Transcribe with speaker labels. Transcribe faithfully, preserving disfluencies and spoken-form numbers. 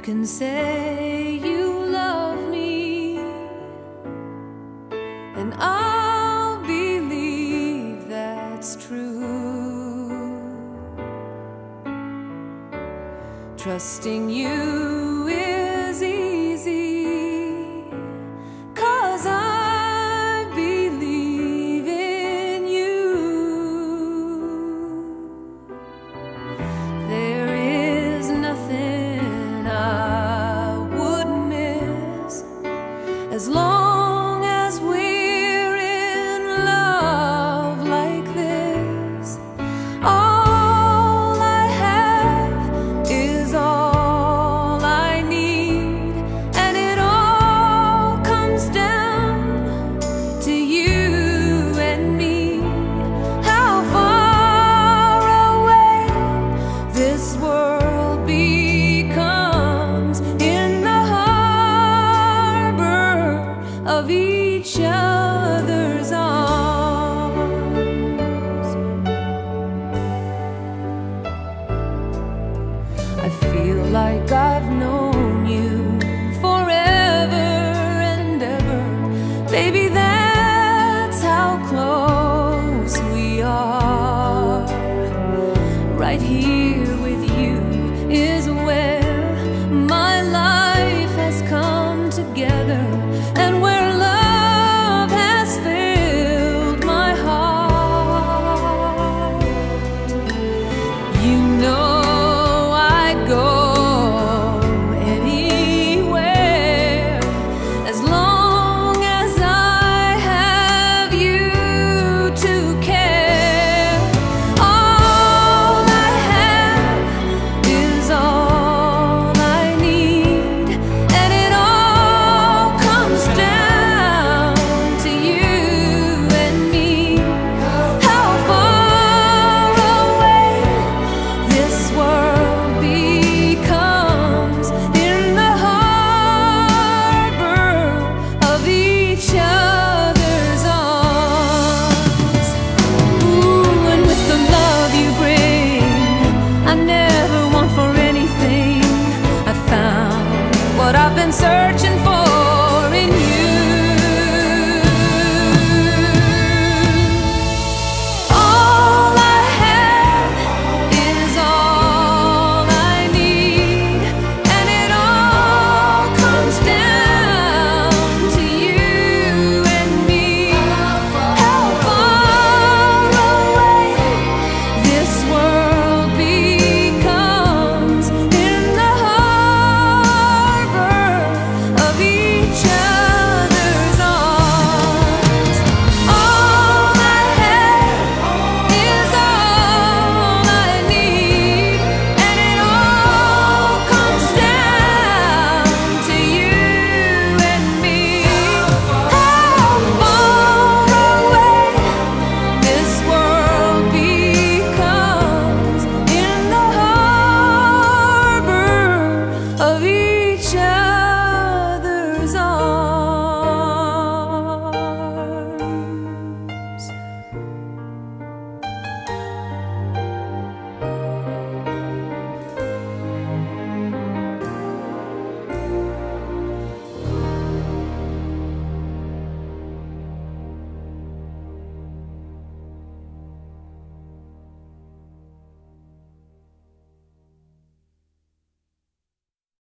Speaker 1: can say you love me, and I'll believe that's true. Trusting you is easy, 'cause I believe in you. There is nothing I wouldn't miss as long as we're in love like this. All I have is all I need, and it all comes down to you and me. How far away this world becomes in the harbor of each other's arms. I feel like I've known